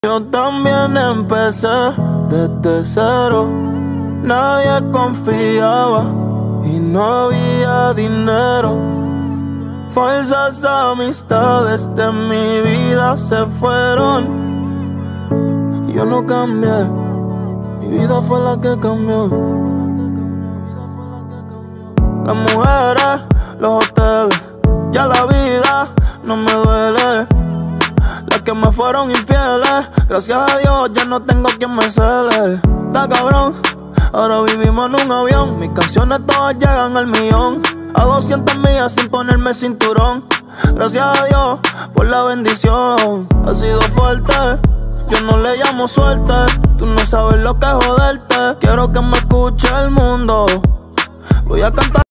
Yo también empecé desde cero, nadie confiaba y no había dinero. Falsas amistades de mi vida se fueron. Yo no cambié, mi vida fue la que cambió. Las mujeres, los hoteles, ya la vida no me duele. Las que me fueron infieles, gracias a Dios ya no tengo quien me cele. Está cabrón, ahora vivimos en un avión, mis canciones todas llegan al millón. A 200 millas sin ponerme cinturón. Gracias a Dios por la bendición. Ha sido fuerte, yo no le llamo suerte. Tú no sabes lo que es joderte. Quiero que me escuche el mundo. Voy a cantar